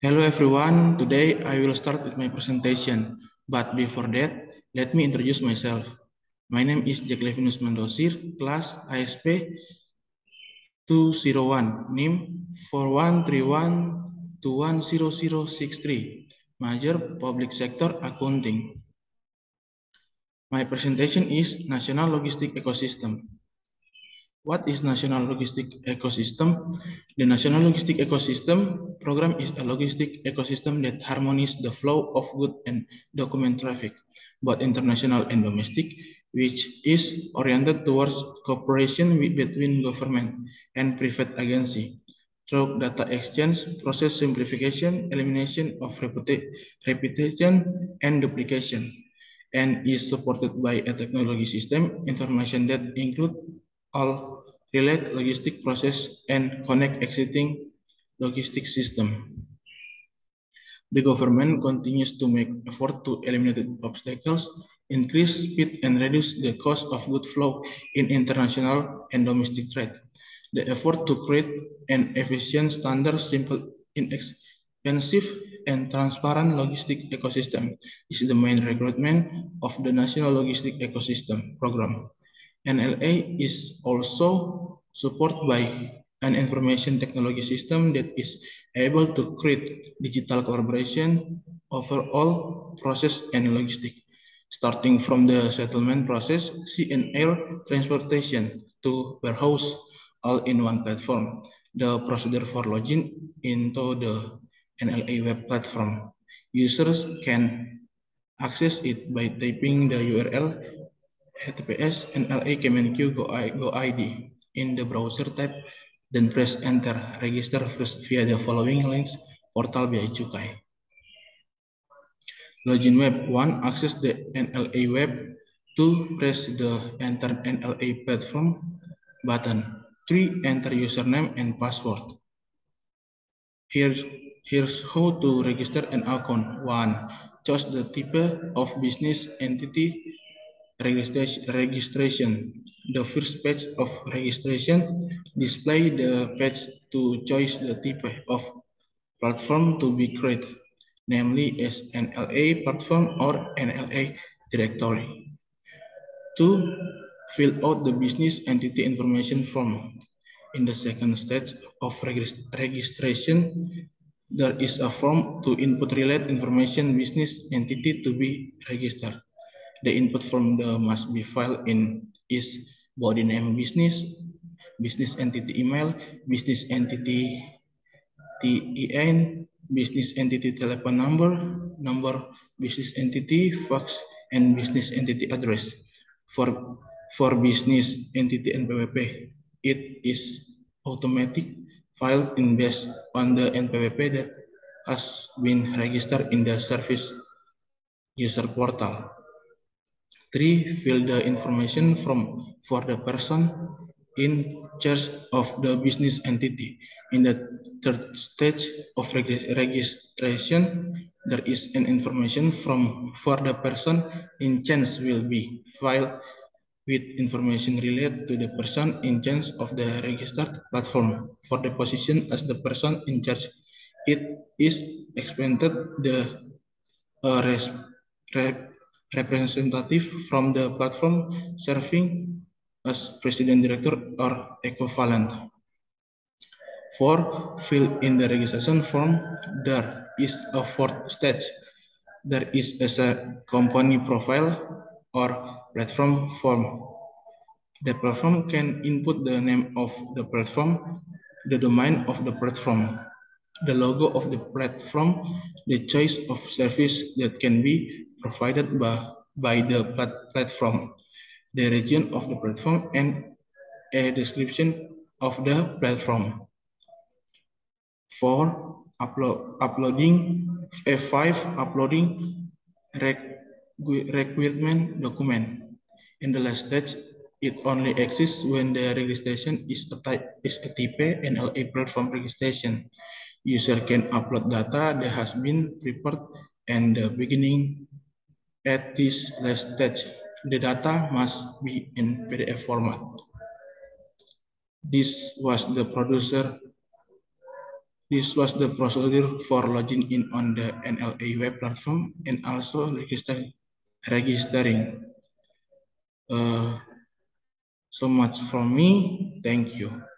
Hello everyone, today I will start with my presentation. But before that, let me introduce myself. My name is Jack Levinus Mandosir, class ISP 201, NIM 4131210063, major public sector accounting. My presentation is National Logistic Ecosystem. What is National Logistic Ecosystem? The National Logistic Ecosystem program is a logistic ecosystem that harmonizes the flow of goods and document traffic, both international and domestic, which is oriented towards cooperation between government and private agency through data exchange, process simplification, elimination of repetition and duplication, and is supported by a technology system information that include all relate logistic process and connect existing logistic system. The government continues to make effort to eliminate obstacles, increase speed, and reduce the cost of good flow in international and domestic trade. The effort to create an efficient, standard, simple, inexpensive, and transparent logistic ecosystem is the main requirement of the National Logistic Ecosystem Program. NLA is also supported by an information technology system that is able to create digital collaboration over all process and logistics, starting from the settlement process, sea and air transportation to warehouse, all in one platform. The procedure for logging into the NLA web platform. Users can access it by typing the URL https nla-kemenq.go.id in the browser tab, then press enter. Register first via the following links: portal Bea Cukai. Login web 1. Access the NLA web. 2. Press the enter NLA platform button. 3. Enter username and password. Here's how to register an account. 1. Choose the type of business entity registration. The first page of registration display the page to choose the type of platform to be created, namely as NLA platform or NLA directory. 2. Fill out the business entity information form. In the second stage of registration, there is a form to input related information business entity to be registered. The input form must be filed in is body name business, business entity email, business entity TIN, business entity telephone number, business entity fax, and business entity address. For business entity NPWP, it is automatic filed in based on the NPWP that has been registered in the service user portal. 3. Fill the information for the person in charge of the business entity. In the third stage of registration, there is an information for the person in charge will be filed with information related to the person in charge of the registered platform. For the position as the person in charge, it is expected the representative from the platform serving as president director or equivalent. 4. Fill in the registration form. There is a fourth stage. There is a company profile or platform form. The platform can input the name of the platform, the domain of the platform, the logo of the platform, the choice of service that can be provided by the platform, the region of the platform, and a description of the platform. 4. Uploading. 5. Uploading requirement document. In the last stage, it only exists when the registration is a type NLA platform registration. User can upload data that has been prepared and the beginning at this last stage. The data must be in PDF format. This was the producer This was the procedure for logging in on the NLA web platform and also registering. So much from me. Thank you.